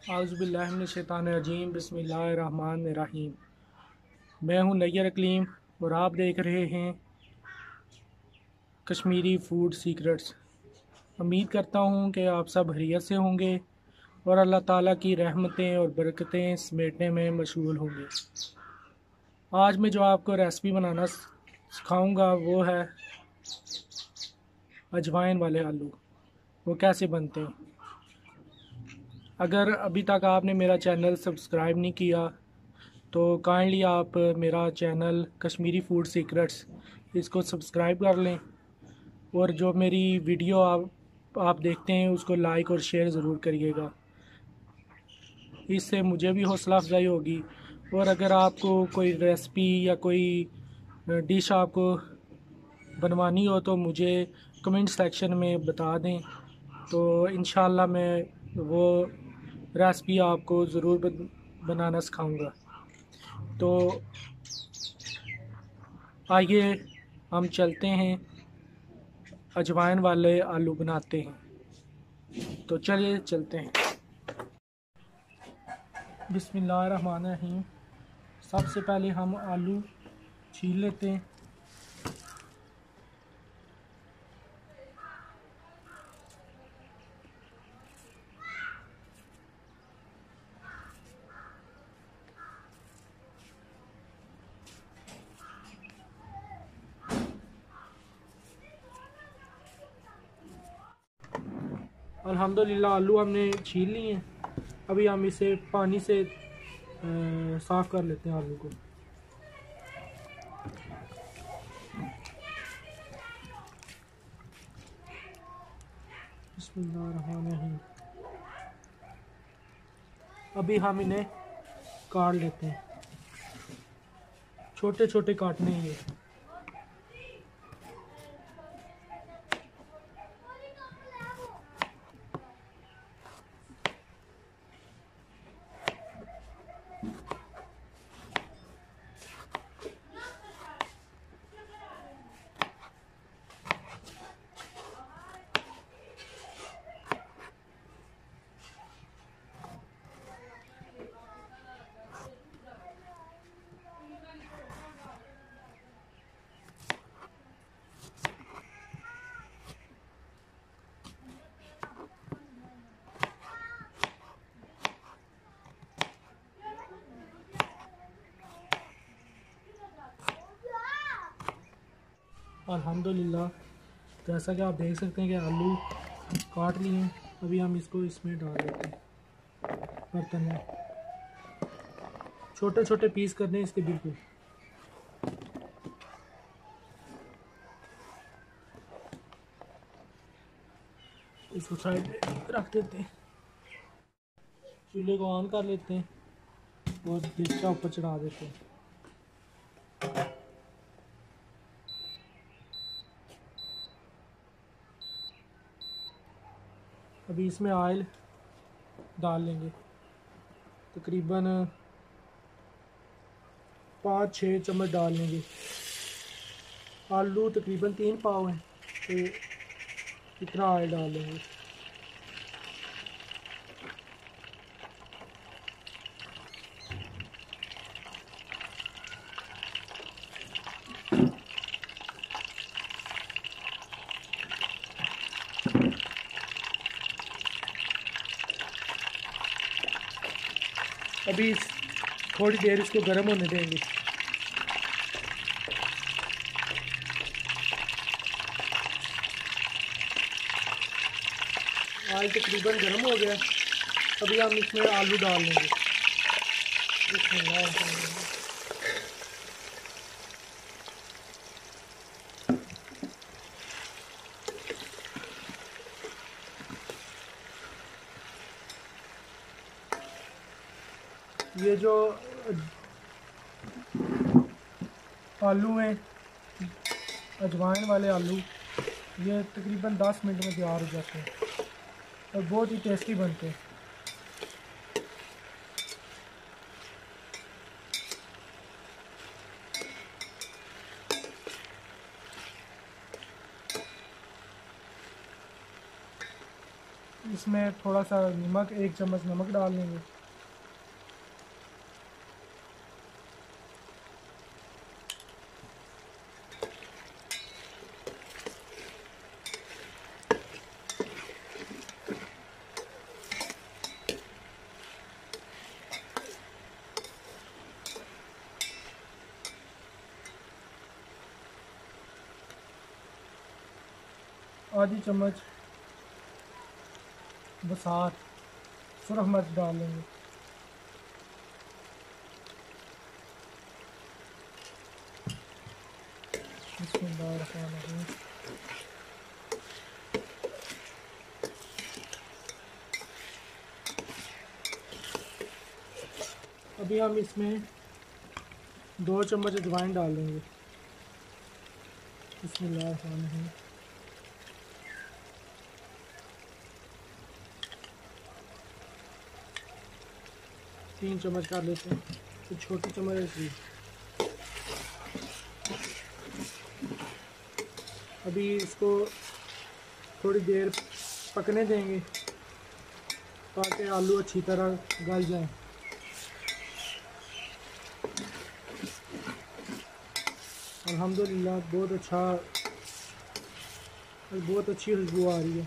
आउज़ुबिल्लाहिमिनश्शैतानिर्रजीम बिस्मिल्लाहिर्रहमानिर्रहीम। मैं हूं नैयर अकलीम और आप देख रहे हैं कश्मीरी फ़ूड सीक्रेट्स। उम्मीद करता हूं कि आप सब खैरियत से होंगे और अल्लाह ताला की रहमतें और बरकतें समेटने में मशगूल होंगे। आज मैं जो आपको रेसिपी बनाना सिखाऊंगा वो है अजवाइन वाले आलू। वो कैसे बनते हैं। अगर अभी तक आपने मेरा चैनल सब्सक्राइब नहीं किया तो काइंडली आप मेरा चैनल कश्मीरी फ़ूड सीक्रेट्स इसको सब्सक्राइब कर लें और जो मेरी वीडियो आप देखते हैं उसको लाइक और शेयर ज़रूर करिएगा। इससे मुझे भी हौसला अफजाई होगी। और अगर आपको कोई रेसिपी या कोई डिश आपको बनवानी हो तो मुझे कमेंट सेक्शन में बता दें, तो इंशाल्लाह मैं वो रेसिपी आपको ज़रूर बनाना सिखाऊंगा। तो आइए हम चलते हैं अजवाइन वाले आलू बनाते हैं। तो चलिए चलते हैं। बिस्मिल्लाहिर्रहमानिर्रहीम। सबसे पहले हम आलू छील लेते हैं। अल्हम्दुलिल्लाह आलू हमने छील लिए हैं। अभी हम इसे पानी से साफ़ कर लेते हैं आलू को। बिस्मिल्लाहिर्रहमानिर्रहीम। अभी हम इन्हें काट लेते हैं। छोटे छोटे काटने हैं ये। अल्हम्दुलिल्लाह जैसा कि आप देख सकते हैं कि आलू काट लिए हैं। अभी हम इसको इसमें डाल देते हैं बर्तन में। छोटे छोटे पीस करने हैं इसके बिल्कुल। इसको साइड में रख देते हैं। चूल्हे को ऑन कर लेते हैं और डिश ऊपर चढ़ा देते हैं। अभी इसमें ऑयल डाल लेंगे। तकरीबन 5-6 चम्मच डाल लेंगे। आलू तकरीबन 3 पाव हैं तो इतना ऑयल डाल लेंगे। अभी थोड़ी देर इसको गर्म होने देंगे। ऑयल तकरीबन गर्म हो गया। अभी हम इसमें आलू डाल लेंगे। ये जो आलू हैं अजवाइन वाले आलू, ये तकरीबन 10 मिनट में तैयार हो जाते हैं और बहुत ही टेस्टी बनते हैं। इसमें थोड़ा सा नमक, 1 चम्मच नमक डाल लेंगे। आधी चम्मच बसात सुरख मिर्च डाल लेंगे। बिस्मिल्लाहिर्रहमानिर्रहीम। अभी हम इसमें 2 चम्मच अजवाइन डाल देंगे। बिस्मिल्लाहिर्रहमानिर्रहीम। 3 चम्मच डाल लेते हैं, तो छोटी चम्मच है। अभी इसको थोड़ी देर पकने देंगे ताकि आलू अच्छी तरह गल जाएं। अल्हम्दुलिल्लाह बहुत अच्छी खुशबू आ रही है।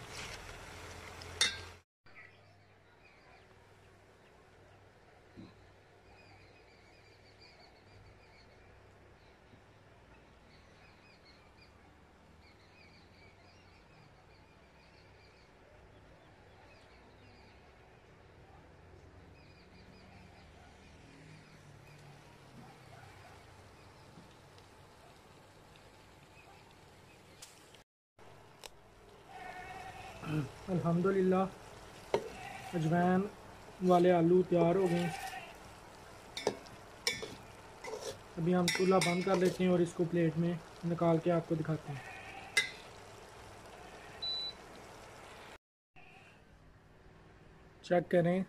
अल्हम्दुलिल्लाह अजवाइन वाले आलू तैयार हो गए। अभी हम चूल्हा बंद कर लेते हैं और इसको प्लेट में निकाल के आपको दिखाते हैं। चेक करें,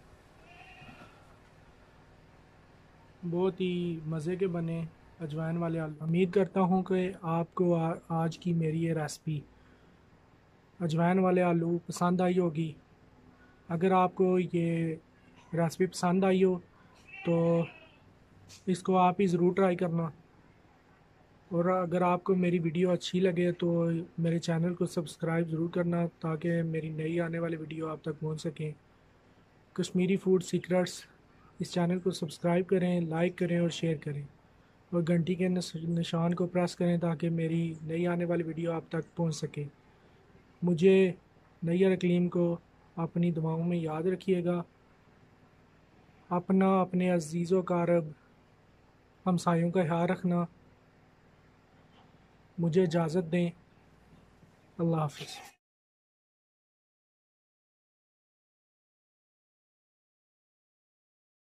बहुत ही मज़े के बने अजवाइन वाले आलू। उम्मीद करता हूँ कि आपको आज की मेरी ये रेसिपी अजवाइन वाले आलू पसंद आई होगी। अगर आपको ये रेसिपी पसंद आई हो तो इसको आप ही ज़रूर ट्राई करना, और अगर आपको मेरी वीडियो अच्छी लगे तो मेरे चैनल को सब्सक्राइब ज़रूर करना ताकि मेरी नई आने वाली वीडियो आप तक पहुंच सकें। कश्मीरी फूड सीक्रेट्स, इस चैनल को सब्सक्राइब करें, लाइक करें और शेयर करें, और घंटी के निशान को प्रेस करें ताकि मेरी नई आने वाली वीडियो आप तक पहुंच सके। मुझे नैयर अकलीम को अपनी दुआओं में याद रखिएगा। अपना, अपने अजीज़ व कारब हमसायों का ख्याल रखना। मुझे इजाज़त दें। अल्लाह हाफ़िज़।